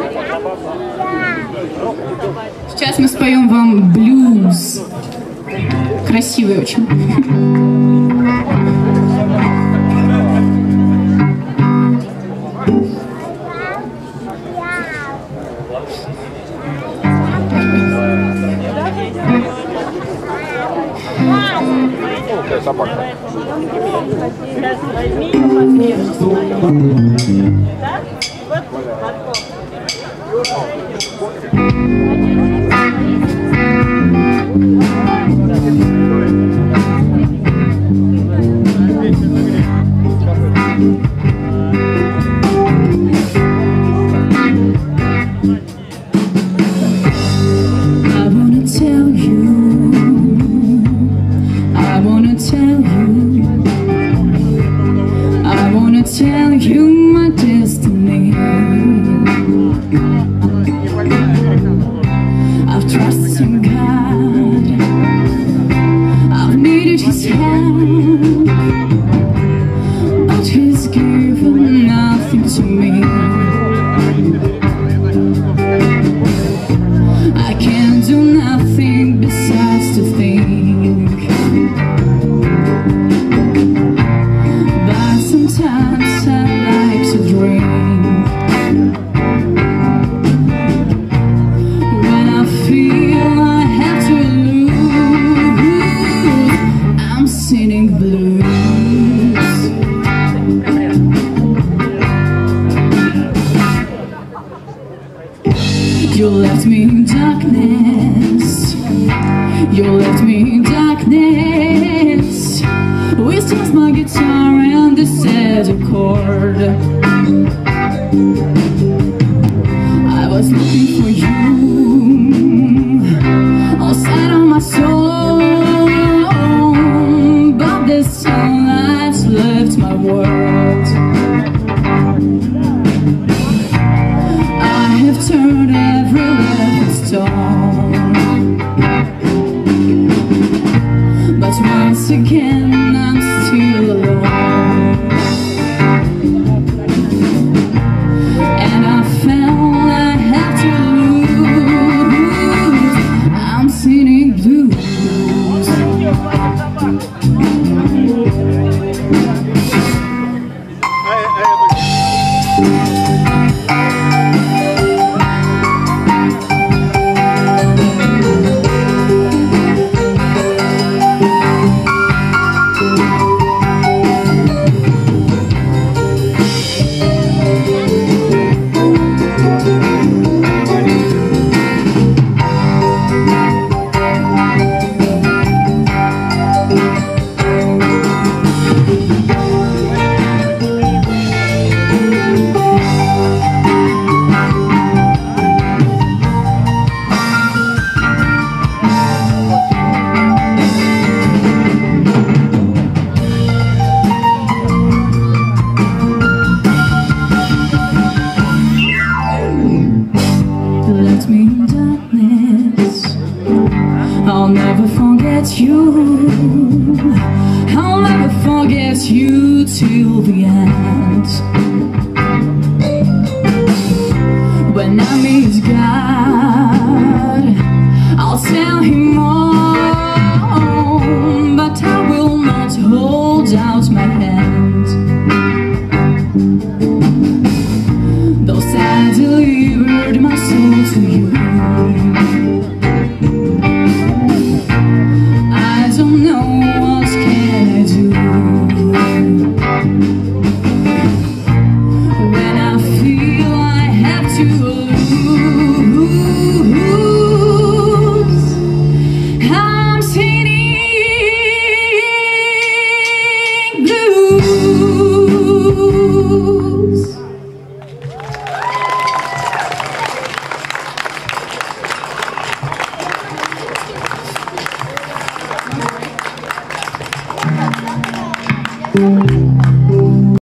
Сейчас мы споем вам блюз. Красивый очень. Собака. Сейчас возьми ее подвижу. Да? Вот подкоп. Tell you my destiny. I've trusted in God, I've needed His help, but He's given nothing to me. I can't do nothing besides to think, but sometimes I like to dream. When I feel I have to lose, I'm singing blues. You left me in darkness, you left me in darkness, with just my guitar and the sad chord. I was looking for you outside of my soul, but the sunlight's left my world. I have turned every left stone, but once again I'm still alone. And I felt I had to lose, I'm singing blues. Left me in darkness, I'll never forget you, I'll never forget you till the end. When I meet God, I'll tell Him all, but I will not hold out my hand. Though I delivered my soul to you, I don't know what can I do. When I feel I have to lose, I'm singing blues. Thank you.